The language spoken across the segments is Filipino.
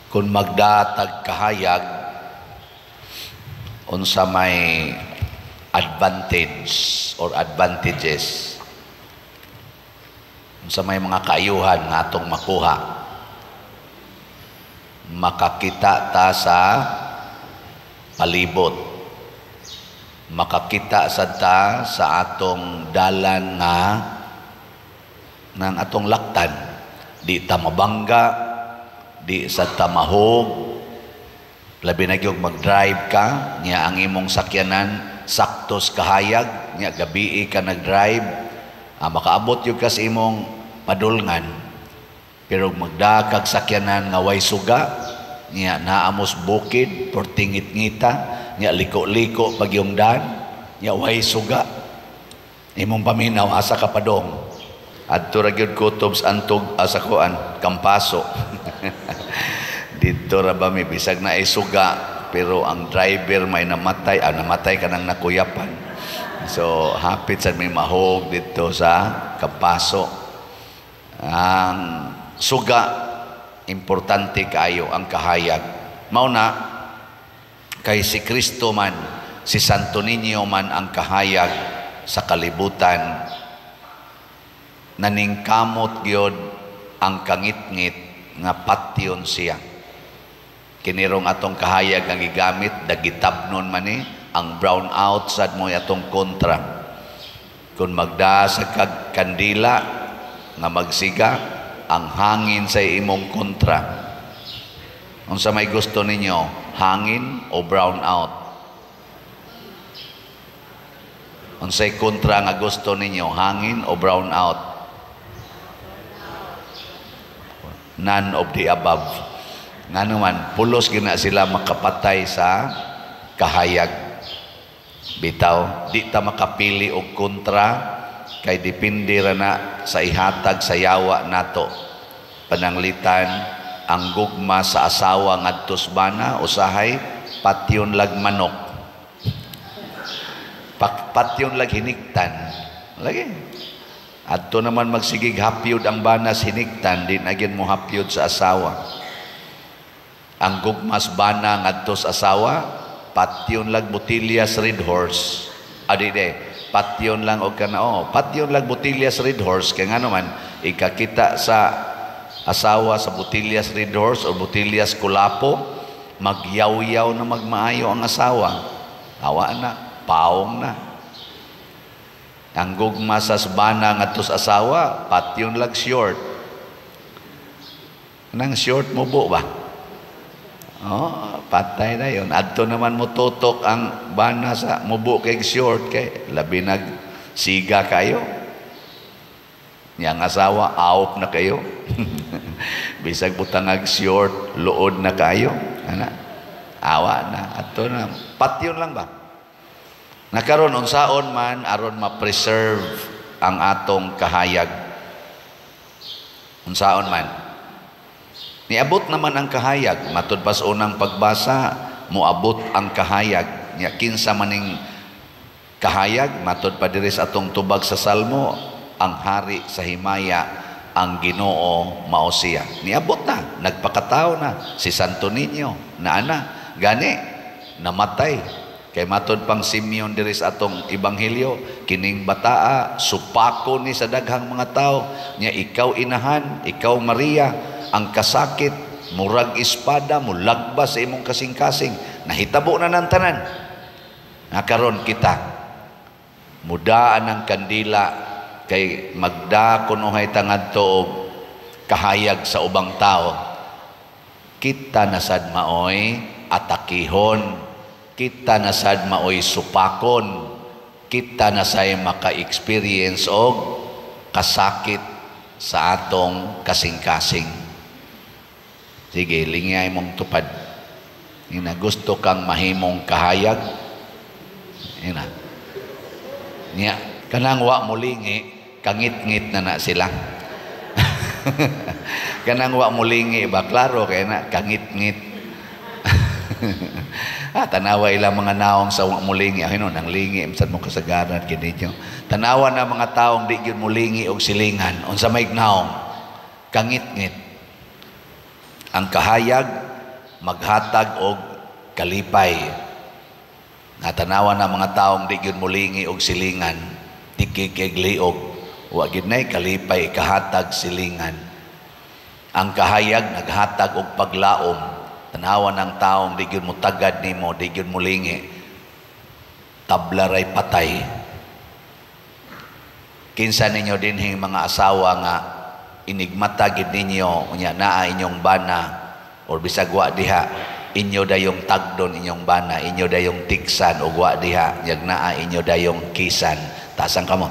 kung magdatag kahayag unsa may advantage or advantages, unsa may mga kaayuhan nga atong makuha, makakita ta sa palibot, makakita sad ta sa atong dalan nga nang atong laktan, di ta mabangga, di sad ta mahog, labi na gyud mag-drive ka niya ang imong sakyanan saktos kahayag niya gabi ka nag-drive, makaabot yung kas imong padulngan, pero magdakag sakyanan nga way suga niya naamos bukid portingit-ngita niya liko-liko pag yung daan niya way suga, imong paminaw asa ka padong adto ra gyud kutobs antog asa kuan Kampaso dito ra ba may bisag na isuga pero ang driver may namatay, namatay ka nang nakuyapan. So, hapit sa may mahog dito sa Kampaso. Ang suga, importante kayo ang kahayag. Mauna, kay si Kristo man, si Santo Niño man ang kahayag sa kalibutan, naningkamot gyud ang kangit-ngit nga patyon siya. Kinirong atong kahayag ang gigamit dagitabnon man ni ang brown out sad mo atong kontra. Kung magda sa kandila nga magsiga ang hangin sa imong kontra. Unsa may gusto ninyo, hangin o brown out? Unsay kontra nga gusto ninyo, hangin o brown out? None of the above. Nga naman, pulos gina sila makapatay sa kahayag. Bitaw, di ta makapili og kontra, kay dipindi ra na sa ihatag sa yawa nato. Pananglitan, ang gugma sa asawa ngadtos bana, usahay, patyon lag manok. Patyon lag hiniktan. Lagi. Adto naman magsigig hapyod ang banas hiniktan, din agin mo hapyod sa asawa. Ang gugmas bana ngadtos asawa, patyon lag Botillas Red Horse. Patyon lang og kana patyon lag Botillas Red Horse kay ngano man ikakita sa asawa sa Botillas Red Horse o Botillas Kulapo, magyaw-yaw na magmaayo ang asawa. Awa na, paong na. Ang gugma sa bana ngadtos asawa, patyon lag short. Nang short mo ba? Patay na yun. Adto naman mo tutok ang bana sa mubo kay short kay labi nag siga kayo. Yang asawa aop na kayo. Bisag butangag short luod na kayo. Ana. Awa na. Adto na. Patyon lang ba? Nakaron unsaon man aron ma-preserve ang atong kahayag. Unsaon man. Niabot naman ang kahayag, matud pas unang pagbasa, moabot ang kahayag. Nya kinsa maning kahayag, matud pa diri sa atong tubag sa Salmo, ang hari sa himaya, ang Ginoo mao siya. Niabot na, nagpakatao na si Santo Niño na ana, gani namatay. Kay matud pang Simeon diri sa atong ebanghelyo, kining bataa supako ni sa daghang mga tao, nya ikaw inahan, ikaw Maria, ang kasakit, murag espada, mulagbas sa imong kasing-kasing, nahitabo na ng tanan. Nakaroon kita, mudaan ang kandila, kay magda kunuhay tangad to kahayag sa ubang tao. Kita nasad maoy atakihon, kita nasad maoy supakon, kita nasay maka-experience og kasakit sa atong kasing-kasing. Sige, lingay mong tupad. Ina, gusto kang mahimong kahayag. Ina. Niya, kanang wa mulingi, kangit-ngit na sila. Kanang wa mulingi, ba klaro kay na kangit-ngit. Tanawa ilang mga naong sa wa mulingi, nang lingi, saan mo kasagaran kinito. Tanawa na mga taong di gyud mulingi og silingan, unsa may naong, kangit-ngit. Ang kahayag maghatag og kalipay. Natanawan ng mga taong di gyud mulingi og silingan, di kikigliog, wa gyud nay kalipay kahatag silingan. Ang kahayag naghatag og paglaom, tanawan ng taong di gyud mutagad nimo, di gyud mulingi, tabla ray patay. Kinsa ninyo dinhing mga asawa nga inigmata gid ninyo unya naa inyong bana or bisag wa diha inyo dayong tagdon inyong bana, inyo dayong tiksan o wa diha yag naa inyo dayong kisan. Taasang kamo.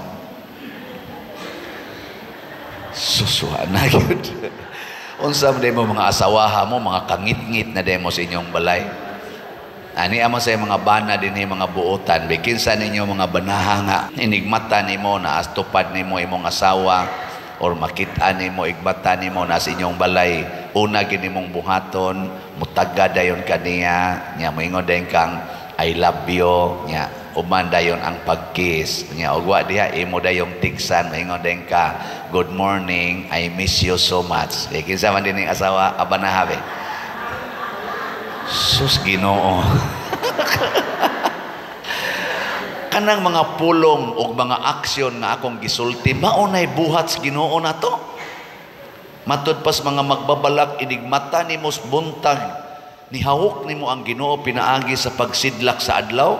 Suswa na gyud. Unsa man mo mga asawaha mo, mga kangit-ngit na demo sa inyong balay. Ani amo sa mga bana dinhi mga buotan, bikinsa ninyo mga banaha nga inigmata nimo na astupad nimo imong asawa or makita nimo igbata nimo na sa inyong balay, una gid nimong buhaton, mutagad dayon kaniya, nya moingon dayon kang I love you, nya uman dayon ang pagkiss, nya ugwa diha imo dayong tiksan, moingon dayon ka good morning, I miss you so much. Kinsa man dinhi asawa abanahabe. Sus Ginoo. Kanang mga pulong o mga aksyon nga akong gisulti, maunay buhat sa Ginoo na to. Matud pas mga magbabalak, inigmata ni mos buntag, nihawok ni mo ang Ginoo pinaagi sa pagsidlak sa adlaw,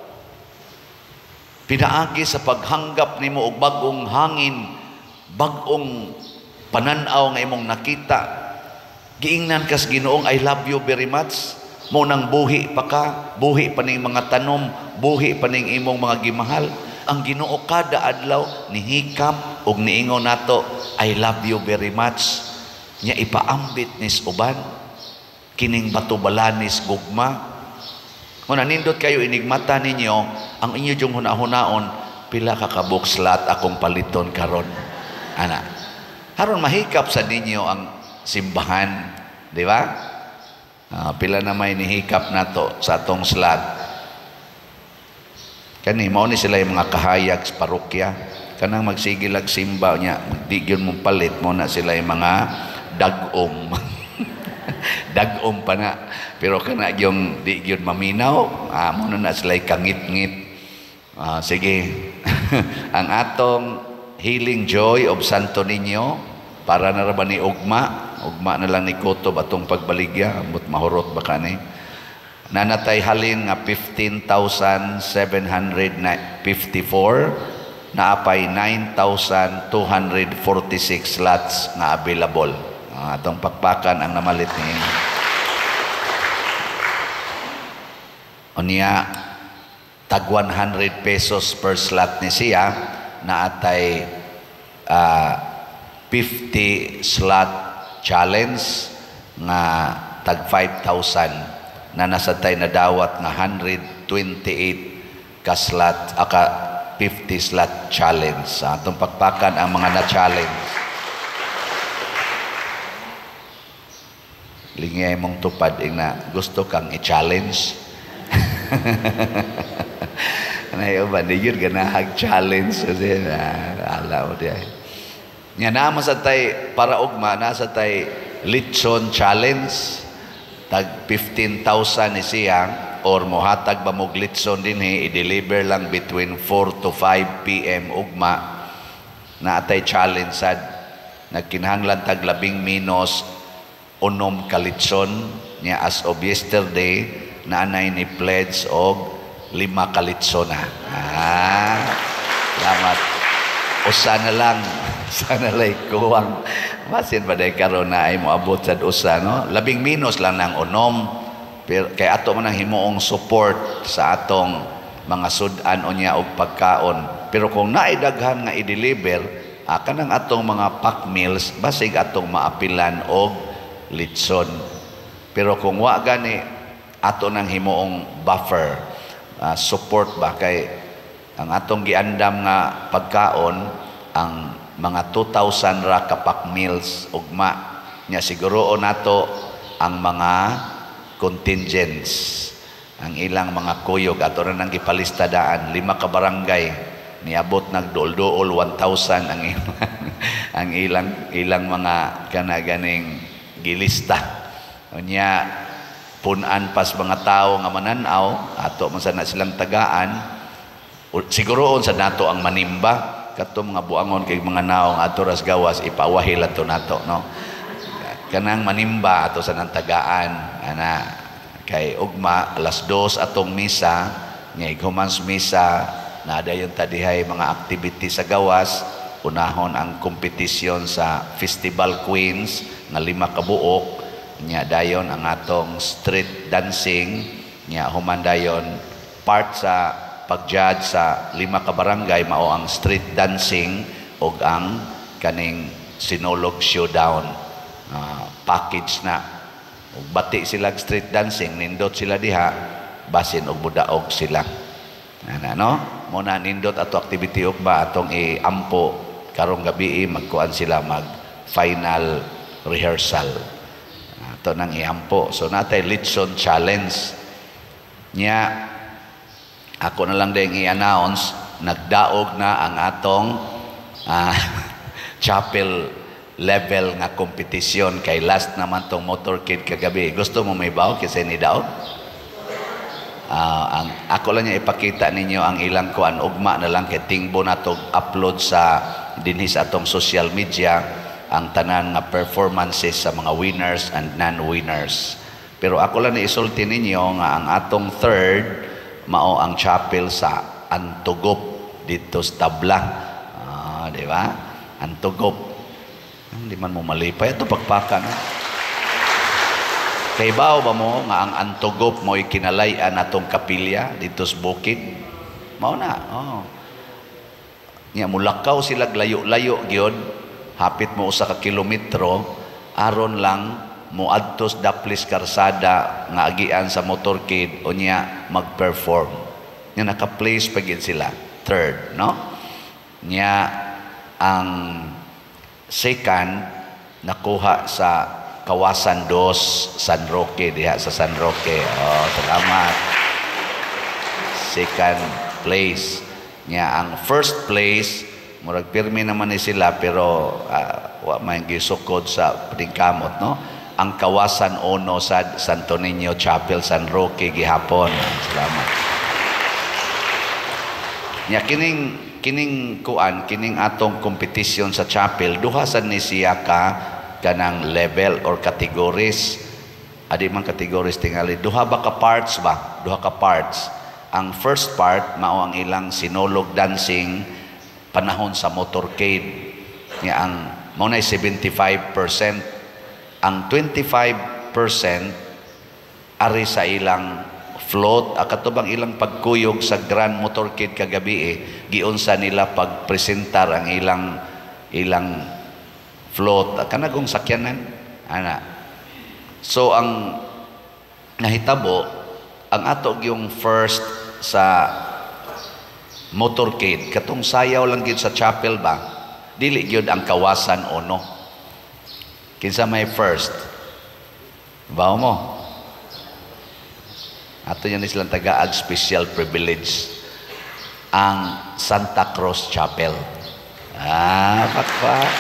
pinaagi sa paghanggap ni mo og bagong hangin, bagong pananaw nga imong nakita. Giingnan kas Ginoong I love you very much. Mo nang buhi pa ka, buhi pa ning mga tanom, buhi pa ning imong mga gimahal. Ang Ginoo kada adlaw nihikap og niingon nato I love you very much. Nya ipaambit nis uban kining batubalanis gugma. Kung nindot kayo inigmata ninyo ang inyo jung hunahunaon, pila ka kabukslat akong paliton karon. Ana. Haron mahikap sa ninyo ang simbahan, di ba? Pila na may nihikap nato sa atong slot. Kani mao ni sila yung mga kahayag sa parokya. Kanang magsigilag simba niya, di gyud mo palit mo na sila yung mga dagom. Dagom pa na. Pero kana yung di gyud maminaw, mo na sila kangit-ngit. Sige. Ang atong Healing Joy of Santo Niño para na ba ni ugma na lang ni Kotob atong pagbaligya, ambot mahurot ba kani? Nanatay halin nga 15,754, naapay 9,246 slots nga available. Atong pakpakan ang namalit ni unya tag 100 pesos per slot ni siya, naatay 50 slot challenge nga tag 5,000 na nasatay na dawat nga 128 ka slot aka 50 slot challenge. Atong pakpakan ang mga na-challenge. Lingay mong tupad na gusto kang i-challenge. Ano ba? Di yun ganahag challenge. Kasi alaw diya. Nga naman sa tay para ugma nasa tay Litson challenge tag 15,000 ni siya or mohatag ba mog Litson dinhi i-deliver lang between 4 to 5 PM ugma na atay challenge sad nagkinahanglan tag 10 minos unom ka Litson nya as of yesterday naanay ni pledge og 5 ka Litson na. Salamat. Usa na lang. Sana lay kuwang masin pa day karon na ay moabot sa usa no 10 minos lang nang unom pero kay ato man ang himuong support sa atong mga sudan unya og pagkaon pero kung naay daghan nga i-deliver kanang atong mga pack meals basig atong maapilan og Litson pero kung wa gani ato nang himuong buffer support ba kay ang atong giandam nga pagkaon ang mga 2,000 ra ka pack meals ugma nya siguro nato ang mga contingents ang ilang mga kuyog ato ra nang gipalistadaan 5 ka barangay niabot nagduol-duol 1,000 ang ilang mga kanaganing gilista unya punan pas mga tao nga mananaw ato man sana silang tagaan siguroon sa nato ang manimba kato mga buangon kay mga naong ato ras gawas ipawahil ato nato no kanang manimba ato sa nang tagaan ana kay ugma alas 2 atong misa nya humans misa na dayon tadihay mga activity sa gawas unahon ang kompetisyon sa Festival Queens nga 5 ka buok nya dayon ang atong street dancing nya human dayon part sa pag-judge sa 5 ka barangay mao ang street dancing ug ang kaning Sinulog Showdown package na ug bati sila street dancing nindot sila diha basin og budaog sila ana no mo na nindot ato activity ug ba atong iampo karong gabi magkuan sila mag final rehearsal ato nang iampo so natay litson challenge nya ako na lang din i-announce nagdaog na ang atong chapel level nga kompetisyon kay last naman tong motorcade kagabi gusto mo may baw kasi ni daog ang ako lang niya ipakita ninyo ang ilang kuan ugma na lang kay tingbo nato upload sa dinhi sa atong social media ang tanan nga performances sa mga winners and non-winners pero ako lang ni isulti ninyo nga ang atong third mao ang chapel sa Antugop dito sa Tabla di ba Antugop hindi man mo malipay ito pagpakan kay bao ba mo nga ang Antugop mo ikinalayan atong kapilya dito sa bukid mao na nya mulakaw sila layo-layo gyud hapit mo usa ka kilometro aron lang moadtos Daplis Karsada nga agian sa motorcade o niya mag-perform nya naka-place pa gyud sila third no nya ang second nakuha sa Kawasan 2 San Roque diha sa San Roque salamat second place nya ang first place murag pirmi naman ni sila pero wa man gisukod sa pagkamot no ang Kawasan 1 sa Santo Niño Chapel San Roque gihapon salamat nya kining atong kompetisyon sa chapel duha sad ni siya ka kanang level or categories adi man categories tingali duha ka parts ang first part mao ang ilang sinulog dancing panahon sa motorcade nya ang mao nay 75% ang 25% ari sa ilang float akatubang ilang pagkuyog sa Grand Motorcade kagabi giunsa nila pagpresentar ang ilang float kanagong sakyanan ana so ang nahitabo ang ato yung first sa motorcade katong sayaw lang gyud sa chapel ba dili gyud ang Kawasan 1 kinsa may first bawo mo ato yan silang tagaag special privilege ang Santa Cruz Chapel pakpa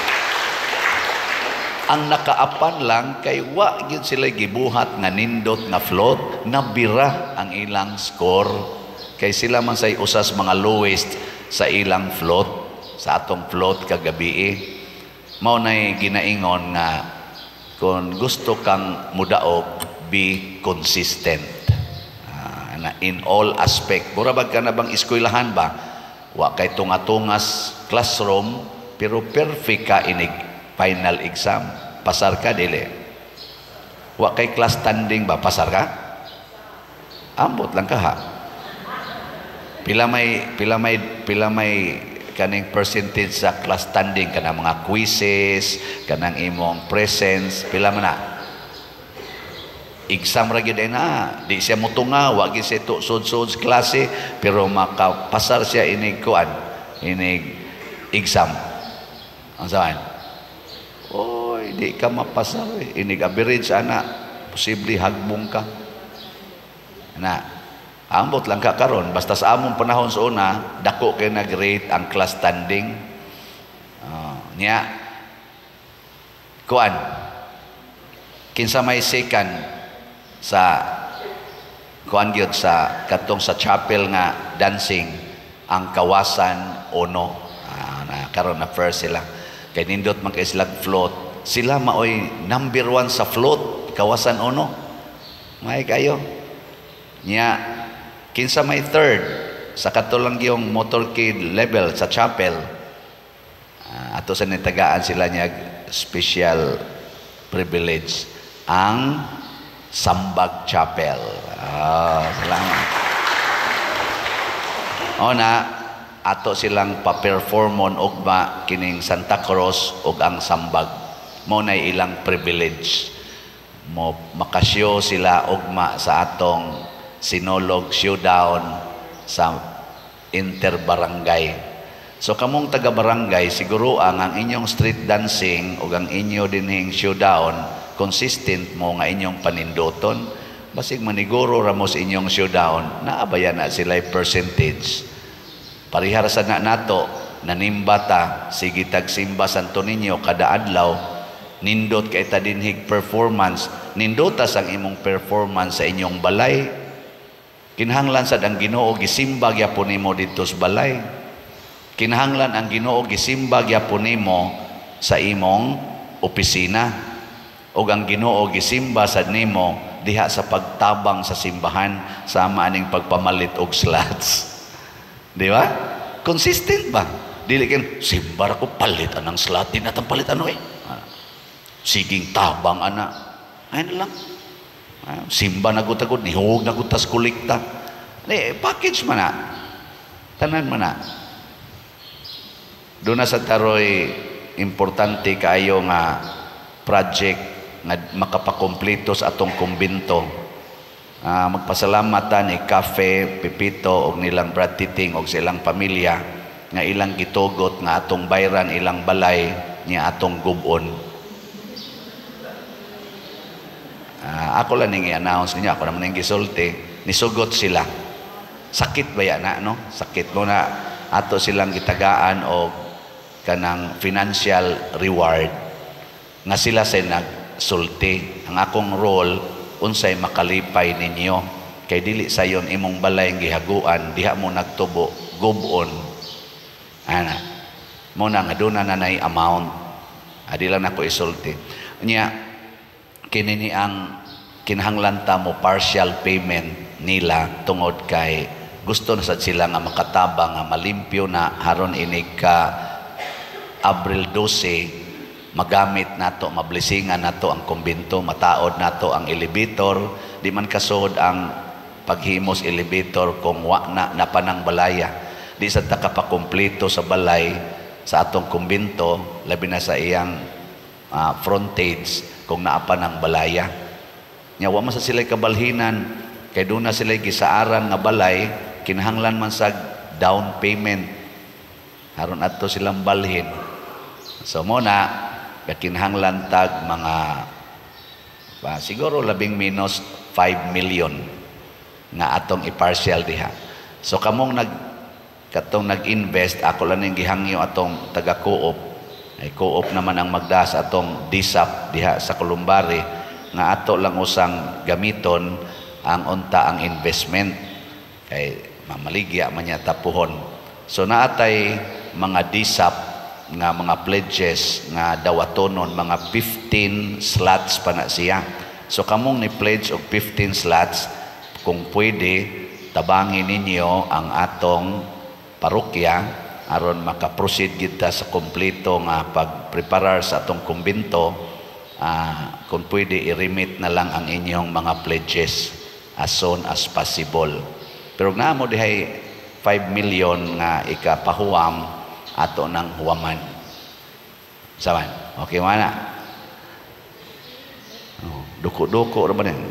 ang nakaapan lang kay wa gyud sila gibuhat nga nindot nga float nabira ang ilang score kay sila man say usas mga lowest sa ilang float sa atong float kagabi mao nay ginaingon nga kung gusto kang mudaog be consistent na in all aspect murabag ka na bang eskwelahan ba wa kay tunga-tungas classroom pero perfect ka inig final exam pasar ka dili wa kay class standing ba pasar ka ambot lang ka ha pila may kaning percentage sa class standing kanang mga quizzes kanang imong presence pila man na exam ra gyud na di siya mutunga wa gyud siya sud-sud klase pero makapasar siya inig kuan inig exam ang saan oy di ka mapasar inig average ana posible hagbong ka na ambot lang ka karon basta sa among panahon sa una dako kay nag-rate ang class standing nya kuan kinsa may second sa kuan gyud sa katong sa chapel nga dancing ang kawasan uno. Na karon na first sila kay nindot man kay sila float, sila maoy number 1 sa float kawasan uno. May kayo nya kinsa may third sa katulang yung motorcade level sa chapel. Ato sa nitagaan sila niya special privilege ang Sambag Chapel. Salamat. Na ato silang pa-performon ugma kining Santa Cruz ug ang Sambag. Mo na ilang privilege. Mo makasyo sila ugma sa atong Sinulog showdown sa interbarangay. So kamong taga-barangay, siguro ang inyong street dancing ug ang inyo dinhing showdown consistent mo nga inyong panindoton. Basig maniguro ramos inyong showdown, naabayan na sila percentage. Parihar sa nato, nanimbata, sige tagsimba Santo Niño kada adlaw, nindot kay ta dinhig performance, nindotas ang imong performance sa inyong balay. Kinahanglan sad ang Ginoo gisimba gyapon nimo dito sa balay. Kinahanglan ang Ginoo gisimba gyapon nimo sa imong opisina. O ang Ginoo gisimba sad nimo diha sa pagtabang sa simbahan sama aning pagpamalit og slots. Di ba? Consistent ba? Dili ken simbar ko palit anang slot din atang palit ano siging tabang ana. Ay na lang. Simba na gutagod, nihog na gutas kulikta. Package man na. Tanan man na. Doon na sa taroy, importante kayo nga project nga makapakompleto sa atong kumbinto. Magpasalamatan ni Cafe, Pipito, og nilang Brad Titing, og silang pamilya, nga ilang gitugot nga atong bayran, ilang balay, niya atong gubon. Ako lang nang i-announce niya, ako naman nang gisulti, nisugot sila. Sakit ba yan no? Sakit mo na ato silang gitagaan o kanang financial reward nga sila say nagsulti. Ang akong role, unsay makalipay ninyo. Kay dili sayon imong balay ang gihaguan, diha mo nagtubo, gubon. Mo na nga doon na nanay amount. Adi lang ako isulti. Nya, kinini ang kinahanglan ta mo partial payment nila tungod kay gusto na sad sila nga makatabang nga malimpyo na haron inig ka Abril 12 magamit nato mablisingan nato ang kumbinto, mataod nato ang elevator, di man kasod ang paghimos elevator kung wa na napanang balaya, di sad ta kapakumpleto sa balay sa atong kumbinto labi na sa iyang frontage kung naapan ang balaya. Nya wa man sa sila kabalhinan kay doon na sila gisaaran nga balay, kinahanglan man sa down payment haron adto silang balhin. So mo na kinahanglan tag mga siguro labing minus 5 million nga atong i-partial diha. So kamong nag-invest, ako lang yung gihangyo atong taga-co-op. Ay co-op naman ang magdas atong DSAP diha sa Columbari nga ato lang usang gamiton ang unta ang investment kay mamaligya man niya tapuhon. So naatay mga DSAP nga mga pledges nga dawatonon mga 15 slots pa na siya. So kamong ni pledge og 15 slots, kung pwede tabangin ninyo ang atong parokya aron makaproceed kita sa kompleto nga pagpreparar sa atong kumbinto. Kung pwede i-remit na lang ang inyong mga pledges as soon as possible. Pero naamo dihay 5 million nga ikapahuwam ato ng huwaman. Saman? Okay mana? Duko-duko ra ba din?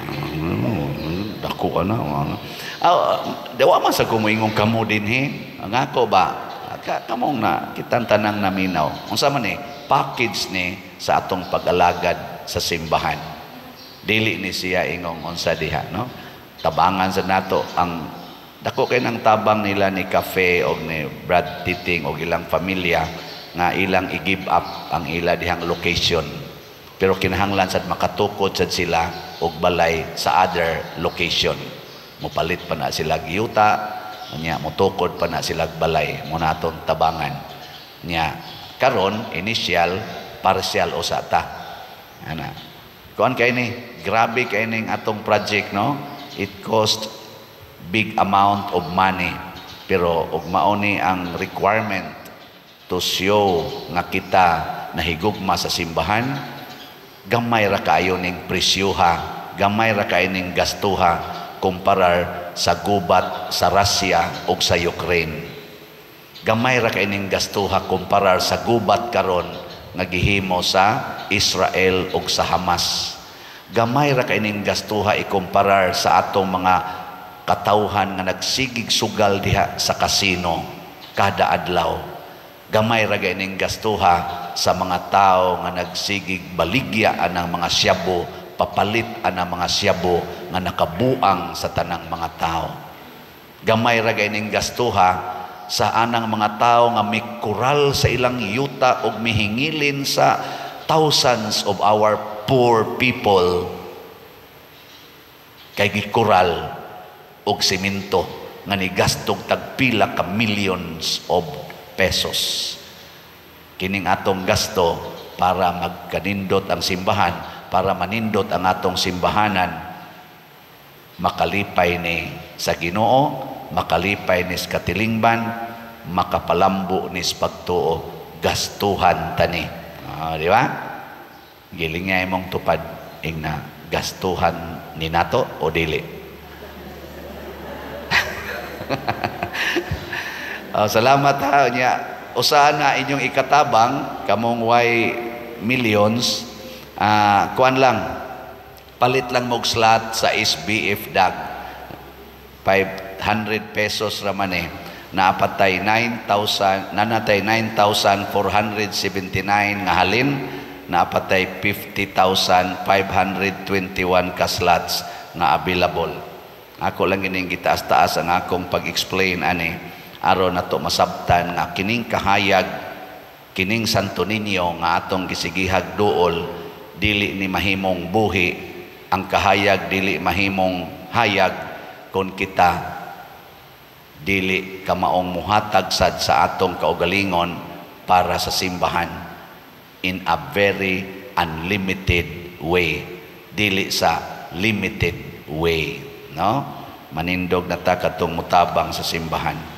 Dako ana. Dawa man sa kumuingong kamo dinhi. Ngako ba? Kamong na kitang tanang naminaw. Unsa man package ni sa atong pag-alagad sa simbahan. Dili ni siya ingong unsa diha, no? Tabangan sa nato ang dako kay nang tabang nila ni Cafe og ni Brad Titing og ilang pamilya nga ilang i-give up ang ila dihang location Pero kinahanglan sad makatukod sad sila og balay sa other location. Mupalit pa na sila giyuta, nya mutukod pa na sila balay mo naton tabangan. Nya karon initial partial usata. Ana. Kuan kay ni, grabe kay ning atong project, no? It cost big amount of money. Pero ug mao ni ang requirement to show nga kita nahigugma sa simbahan. Gamay ra kaayo ning presyuha, gamay ra kaayo ning gastuha kumparar sa gubat sa Russia ug sa Ukraine. Gamay ra kaayo ning gastuha kumparar sa gubat karon nga gihimo sa Israel ug sa Hamas. Gamay ra kaayo ning gastuha ikumparar sa atong mga katawhan nga nagsigig sugal diha sa kasino kada adlaw. Gamay ra ning gastuha sa mga tao nga nagsigig baligya anang mga syabo, papalit anang mga syabo nga nakabuang sa tanang mga tao. Gamay ra ning gastuha sa anang mga tao nga mikural sa ilang yuta ug mihingilin sa thousands of our poor people kay gikural og semento nga nigastog tagpila ka millions of pesos. Kining atong gasto para magkanindot ang simbahan, para manindot ang atong simbahanan, makalipay ni sa Ginoo, makalipay ni sa katilingban, makapalambo ni sa pagtuo, gastuhan tani. Di ba? Gilingay mong tupad ing na gastuhan ni nato o dili. Salamat ha niya. Usahan na inyong ikatabang kamong way millions. Kuan lang, palit lang mog slot sa SBF DAG. 500 pesos raman eh. Naapatay 9,000, nanatay 9,479 nga halin. Naapatay 50,521 ka slots na available. Ako lang gining gitaas-taas ang akong pag-explain ani. Aron nato masabtan nga kining kahayag, kining Santo Niño nga atong gisigihag duol, dili ni mahimong buhi. Ang kahayag dili mahimong hayag kung kita dili ka maong muhatag sad sa atong kaugalingon para sa simbahan in a very unlimited way, dili sa limited way, no? Manindog na ta katong mutabang sa simbahan.